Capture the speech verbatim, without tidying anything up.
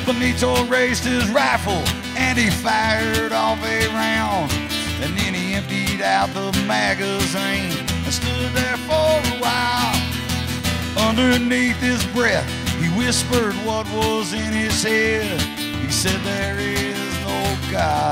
Benito raised his rifle and he fired off a round. And then he emptied out the magazine and stood there for a while. Underneath his breath, he whispered what was in his head. He said, there is no God.